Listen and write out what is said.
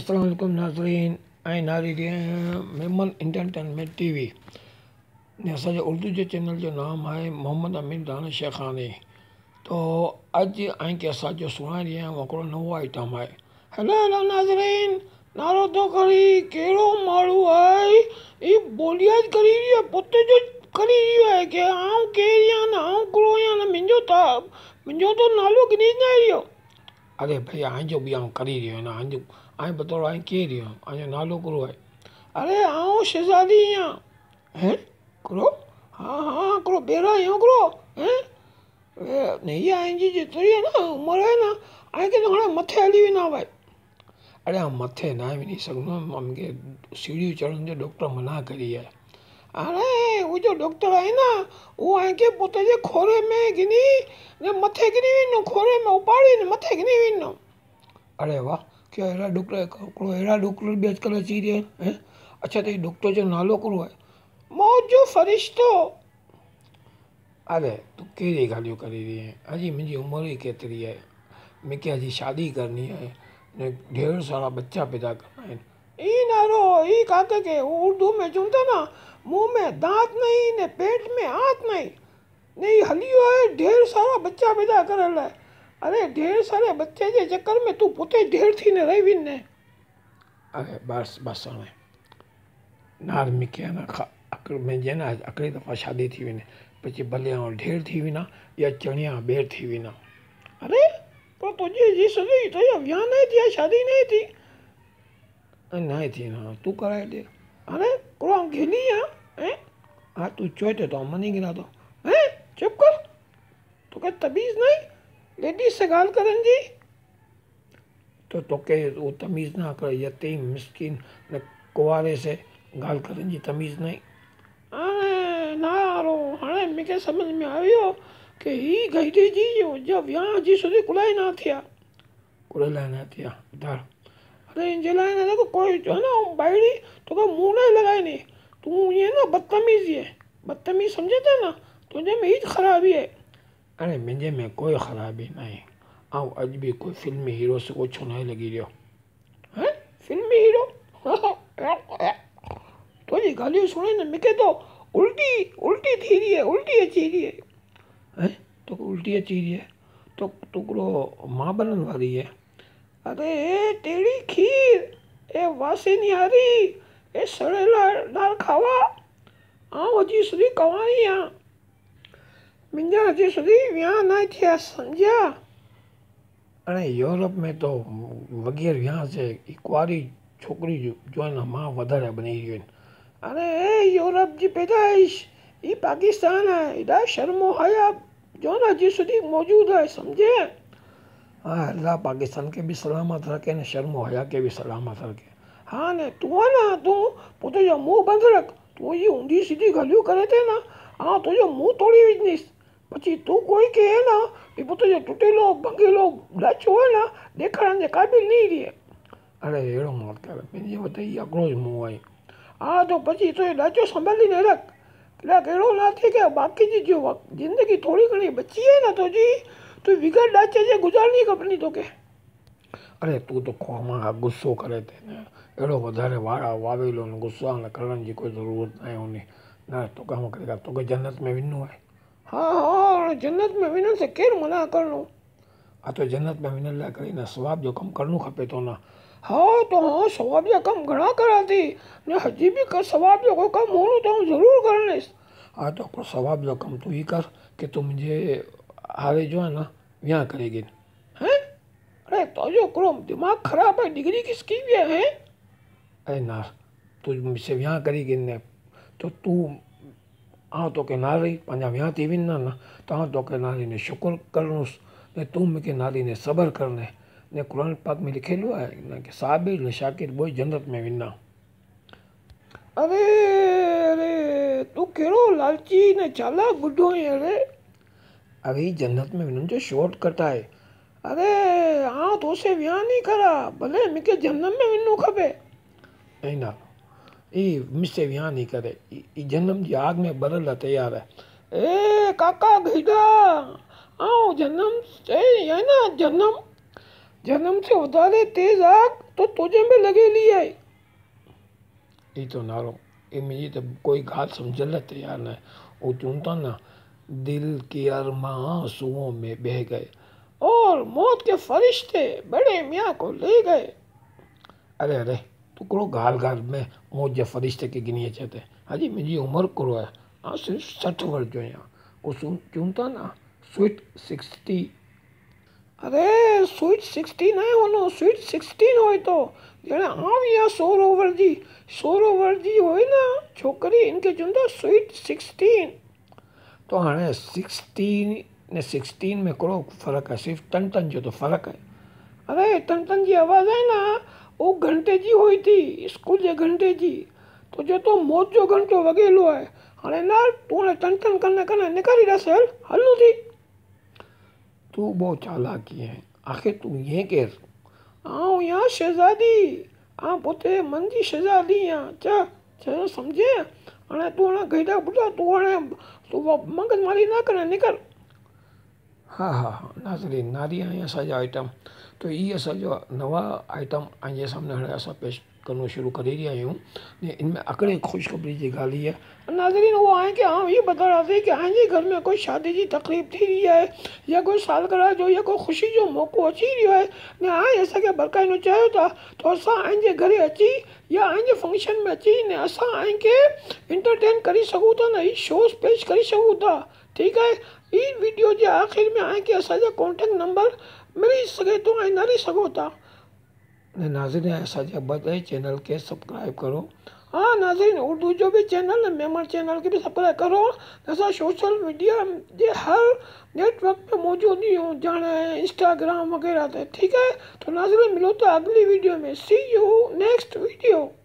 अस्सलाम वालेकुम नाज़रीन ऐं नाज़रीन मेमन एंटरटेनमेंट टीवी ने असांजे उर्दू जे चैनल जो नाम है मोहम्मद अमीन राना शेखानी। तो अॼु ऐं की असांजो सुहिणे ॾींहुं हिकिड़ो नओं आइटम आहे। हेलो हेलो नाज़रीन, नारो तो खरी कहिड़ो माण्हू आहे ही बोलिया करी रही है, पुत जो करी रही है कि आऊं केरु या न आऊं हिकिड़ो या न मुंहिंजो तो नालो गिनी न रहियो। अरे भैया आंजो भी आऊं करी रहियो न आंजो आए बतौर आए केरु रहियो आंजो नालो करो है। अरे आऊं शहजादी आहियां। हैं करो हाँ हाँ करो बेरा आहियो करो हैं नहीं आइन जी जेतिरी है ना उमिरि है ना आए के तो हाणे मथे हली वेंदा भाई। अरे हम मथे ना वञी सघंदो मूंखे सीढ़ियूं चढ़ण जो डॉक्टर मना करी है। अरे वो जो डॉक्टर है ना वो आए के पुत जे खोरे में गिनी ने मथे गिनी वेंदो, खोरे में उपाड़ी ने मथे गिनी वेंदो। अरे वाह क्या अहिड़ा डॉक्टर अहिड़ा डॉक्टर भी अॼुकल्ह अची रहिया आहिनि हैं। अच्छा तो डॉक्टर जो नालो कहिड़ो आहे? मौत जो फरिश्तो। अरे तूं कहिड़ी ॻाल्हियूं करे रही है? अजी मुंहिंजी उमिरि ही केतिरी है, मूंखे अजी शादी करनी है ने ढेर सारा बच्चा पैदा करना है। ई नारो ई काके के उर्दू में चवंदा ना मुंह में दांत नहीं ने पेट में हाथ नहीं हलियो है ढेर सारा बच्चा पैदा करण लाइ। अरे ढेर सारे बच्चे के चक्कर में तू पुते ढेर थी ने रही विन ने। अरे बस बस हाणे नार मूंखे न मुंहिंजे न हिकिड़ी दफ़ा शादी थी वञे પછી भले ऐं ढेर थी वेंदा या चणिया ॿेर थी वेंदा। अरे पर तुझे जी सदी तो ये विहां नहीं थी शादी नहीं थी नहीं थी ना तू कराए दे। अरे कोड़ा घेली हैं हाँ तू चोते तो मनी गिना तो हैं चुप कर तो क्या तमीज़ नहीं लेडीज से गाल करन जी तो के वो तमीज़ ना कर यतीम मिस्किन न कुआरे से गाल करन जी तमीज़ नहीं। अरे नारो हाणे मूंखे समझ में आयो कि ही गईडी जी जो विहां जी सुधी कुलाई ना थिया कुलाई ना थिया ॿुधाए। अरे इन जे लाइ न कोई है ना बाइड़ी तोखे मुंहुं न लॻाइनी तूं ईअं न बदतमीज़ सम्झे था ना तुंहिंजे में ही ख़राबी है। अरे मुंहिंजे में कोई ख़राबी न आहे ऐं अॼु बि कोई फिल्मी हीरो से ओछो न लॻी रहियो हैं फिल्मी हीरो तुंहिंजी ॻाल्हियूं सुणे न मूंखे तो उल्टी थी रही है उल्टी अची रही है हैं तोखे उल्टी अची रही है तो हिकिड़ो मां बनण वारी है। अरे टेढ़ी खीर ए वासी निहारी ए सड़ेला दाल खावा आऊं अजी सुधी कवाणी आहियां मुंहिंजा अजी सुधी विहां न थिया सम्झिया। अरे यूरोप में तो वग़ैरह विहां से कुआरी छोकिरी जो है न मां वधारे बनी रहियूं आहिनि। अरे यूरोप जी पैदाइश ही पाकिस्तान है हेॾा शर्मो हया जो न अजी सुधी मौजूद है सम्झे। हाँ अल्लाह पाकिस्तान के भी सलामत रखे न शर्मो हया के भी सलामत रखे। हाँ ने तूं है ना तूं पुत जो मुंहुं बंदि रख तूं ये ऊंधी सीधी ॻाल्हियूं करे थे ना हाँ तुझो मुंहुं तोड़ी विझंदीसि પછી તું કોઈ કહે ना એ પોતે जो તૂટેલો ભંગેલો ડાચો હોય ना દેખાડણ जे काबिल नहीं रहे। अरे अहिड़ो मत कर पंहिंजे वटि ई हिकिड़ो ज मुंहुं आहे। हाँ तो પછી तो ये ડાચो संभालीने रख कलाक अहिड़ो ना थिए कि बाक़ी जी जो ज़िंदगी थोड़ी घणी बची है ना तुंहिंजी तूं बिगड़ ડાચे जे गुज़ारणी खपनी तोखे। अरे तू तो खोमा गुस्सो करे थे न अहिड़ो वधारे वावेलो न गुस्सा न करण जी कोई ज़रूरत न आहे उन्हें न तोखे मूंखे तोखे जन्नत में वञिणो आहे। हाँ हाँ जन्नत में वञण से केरु मना करणो। हाँ तो जन्नत में वञण लाइ करे न सवाब जो कमु करणो खपे थो न। हाँ तो हाँ सवाब जा कमु घणा करा थी न हजी बि कर सवाब जो कोई कमु हुओ तो ज़रूरु करणेसि। हाँ तो हिकिड़ो सवाब जो कमु तूं ही कर कि तूं मुंहिंजे हारे जो है न विहां करे गिन हैं। अरे तुझो हिकिड़ो दिमाग़ ख़राबु आहे डिग्री किसकी भी है। अरे ना तूं मुझसे विहां करे गिन तो तूं हाँ तो के नारी पंहिंजा विहां थी वेंदा न तो हाँ तो के नारी ने शुक्र करणुसि ने तूं मूंखे नारी ने सब्र करने ने कुरान पाक में लिखियलु आहे न कि साबिर ने शाकिर बोई जन्नत में वेंदा। अरे अरे तूं कहिड़ो लालची ने चालाक बुढ़ो आहे। अरे जन्नत में वञण जो शॉर्टकट आहे। अरे हाँ तो से विहां नहीं करा भले मूंखे जन्नत में वञिणो खपे ऐं ना ई मुझसे विहां नहीं करे ई जन्म जी आग में बरल लाइ तैयार है। ए काका गईदा आओ जन्म है ना जन्म जन्म से वधारे तेज आग तो तुझे में लगेली है। ये तो नारो ये मुझे तो कोई ॻाल्हि सम्झल तैयार न। वो चूं था ना, दिल के अरमां आंसुओं में बह गए और मौत के फरिश्ते बड़े मियाँ को ले गए। अरे अरे तू कहिड़ो ॻाल्हि ॻाल्हि में मौत जे फरिश्ते खे गिनी अचे थो। हाजी मुंहिंजी उमिरि कहिड़ो आहे, मां सिर्फ़ु 60 वर्ष जो आहियां। वो चूं था ना स्वीट 60। अरे स्वीट 60 न होनो, स्वीट 16 होए तो। ॼण आउं या 16 वर्ष जी होए ना छोकरी, इनके चवंदा स्वीट 16। तो हाणे 16 ने 16 में कहिड़ो फ़र्क़ु आहे, सिर्फ़ु टन जो तो फ़र्क़ु आहे। अरे टन जी आवाज़ आहे ना, वो घंटे जी हुई थी, स्कूल जे घंटे जी। तो जो तो मौत जो घंटो वॻेलो आहे। हाणे ना तूं हाणे टन कने निकिरी रहियसि, हलूं थी। तू बहुत चालाकी है, आखिर तू ये केर? आऊं यहाँ शहजादी, पुते मन जी शहजादी चा चा समझे। हाणे तू हाणे गईदा पुटा, तू हाणे तू मगज मारी ना करे, निकर। हाँ हाँ हाँ नाज़रीन, नारी हैं असांजा आइटम। तो ये असांजो नवा आइटम आइए सामने हाणे असां पेश करना शुरू करे रहिया आहियूं। इनमें अकड़े ख़ुशख़बरी जी ॻाल्हि है नाज़रीन, वो आहे कि हाँ ये बता रहा था कि आइए घर में कोई शादी की तकलीफ़ थी रही है या कोई सालगिरह जो या कोई ख़ुशी जो मौक़ो अची रहियो है ने आए असांखे बरकाइनो चाहियो था, तो असां आइए घरे अची या आइए फंक्शन में अची ने असां आइए इंटरटेन करी सघूं था ना, ये शोज़ पेश करी सघूं था। ठीक है, इस वीडियो के आखिर में आए कि असांजा कॉन्टेक्ट नंबर मिली सके तो ऐं न लही सघो था। नाज़रीन असांजे बधाई चैनल के सब्सक्राइब करो। हाँ नाज़रीन, उर्दू जो भी चैनल है मेमन चैनल के भी सब्सक्राइब करो। असां सोशल मीडिया जे हर नेटवर्क पे मौजूद ही हूँ, जाने इंस्टाग्राम वगैरह थे। ठीक है, तो नाज़रीन मिलो तो अगली वीडियो में। See you next video.